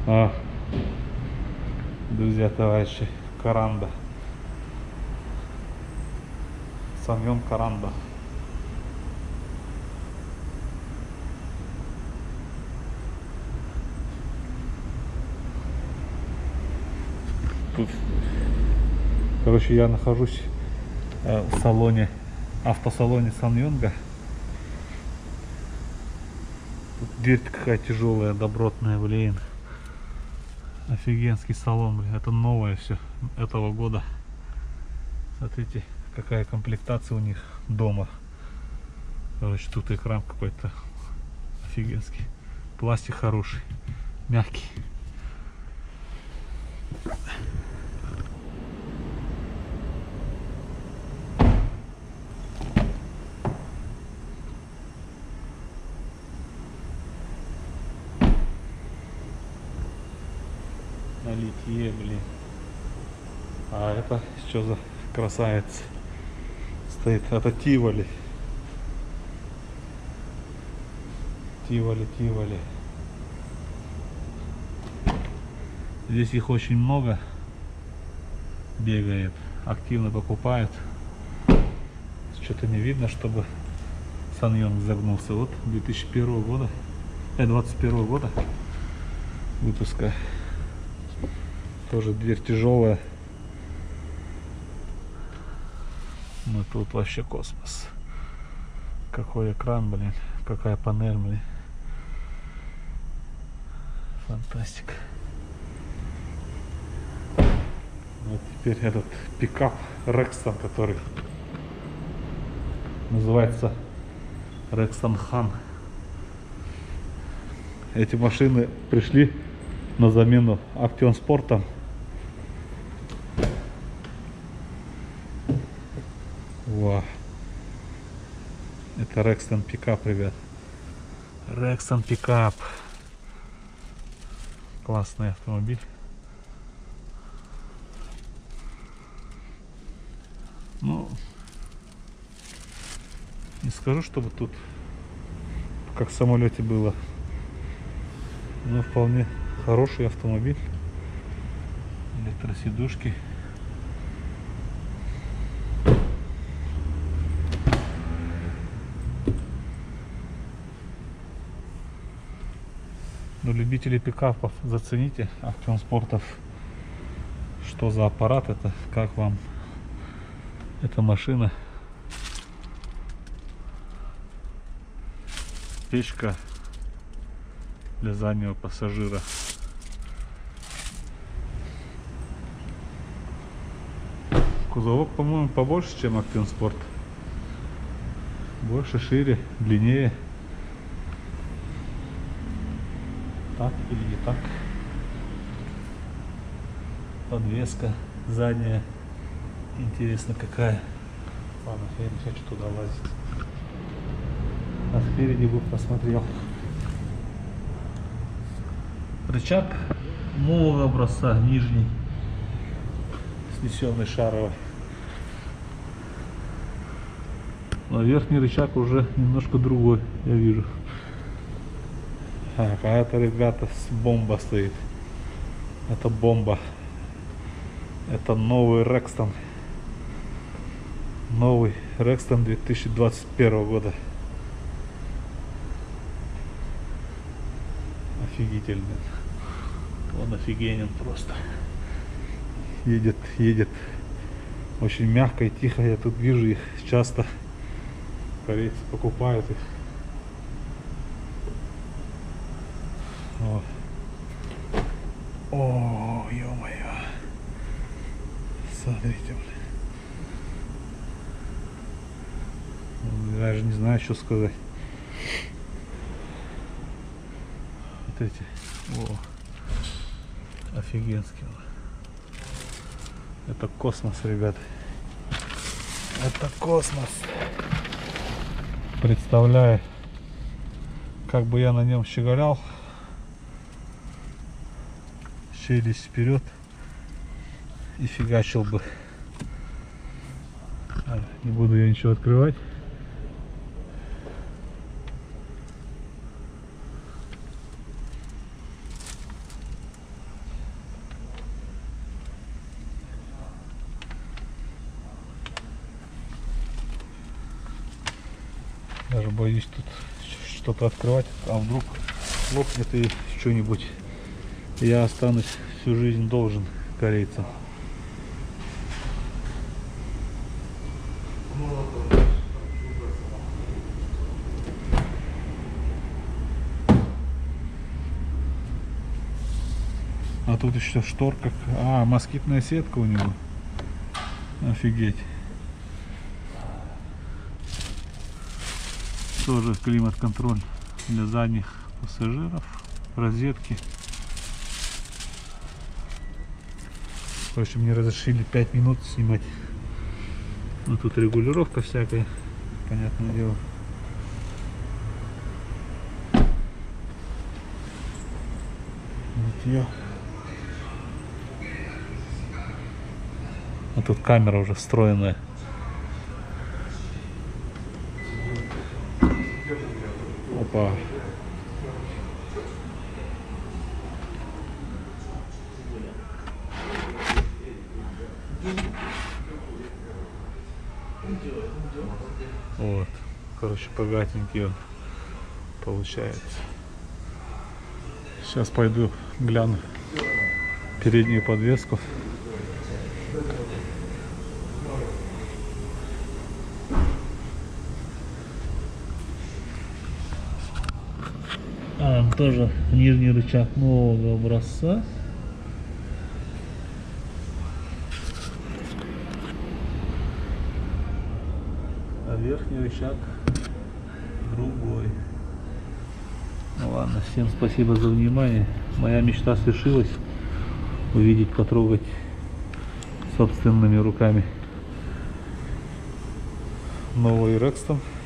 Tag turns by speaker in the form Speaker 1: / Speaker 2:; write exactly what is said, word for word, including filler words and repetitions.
Speaker 1: А, друзья, товарищи, Каранда. Саньон Каранда. Тут, короче, я нахожусь э, в салоне, автосалоне Саньонга. Тут дверь какая тяжелая, добротная, блин. Офигенский салон, блин. Это новое все этого года. Смотрите, какая комплектация у них дома. Короче, тут экран какой-то офигенский. Пластик хороший, мягкий. На литье, блин. А это что за красавец стоит? Это Тиволи. Тиволи, Тиволи. Здесь их очень много. Бегает, активно покупают. Что-то не видно, чтобы Саньонг загнулся. Вот две тысячи первого года, э, двадцать первого года выпуска. Тоже дверь тяжелая. Ну тут вообще космос. Какой экран, блин. Какая панель, блин. Фантастика. Вот теперь этот пикап Рекстон, который называется Рекстон Хан. Эти машины пришли на замену Актион Спортам. Вау. Это Рекстон пикап, ребят. Рекстон пикап. Классный автомобиль. Ну, не скажу, чтобы тут как в самолете было, но вполне хороший автомобиль. Электросидушки. Но любители пикапов, зацените Актион Спортов. Что за аппарат это? Как вам эта машина? Печка для заднего пассажира. Кузовок, по-моему, побольше, чем Актион Спорт. Больше, шире, длиннее. Так или не так? Подвеска задняя. Интересно какая. Ладно, я не хочу туда лазить. А спереди бы посмотрел. Рычаг нового образца, нижний, снесенный шаровой. Но верхний рычаг уже немножко другой, я вижу. А, а это, ребята, с бомба стоит. Это бомба. Это новый Рекстон. Новый Рекстон две тысячи двадцать первого года. Офигительный. Он офигенен просто. Едет, едет. Очень мягко и тихо. Я тут вижу их часто. Корейцы покупают их. О, О ё-моё. Смотрите, блин. Даже не знаю, что сказать. Вот эти. О, офигенский. Это космос, ребят. Это космос. Представляю, как бы я на нем щеголял. Челюсть вперед и фигачил бы. А, не буду я ничего открывать. Боюсь тут что-то открывать, а вдруг лопнет и что-нибудь. Я останусь всю жизнь должен корейцам. А тут еще шторка. А, москитная сетка у него. Офигеть. Тоже климат-контроль для задних пассажиров. Розетки. В общем, мне разрешили пять минут снимать. Ну тут регулировка всякая, понятное дело. Вот я. А тут камера уже встроенная. Опа. Вот, короче, богатенький он получается. Сейчас пойду гляну переднюю подвеску. А, тоже нижний рычаг нового образца. А верхний рычаг другой. Ну ладно, всем спасибо за внимание. Моя мечта свершилась. Увидеть, потрогать собственными руками новый Рекстон.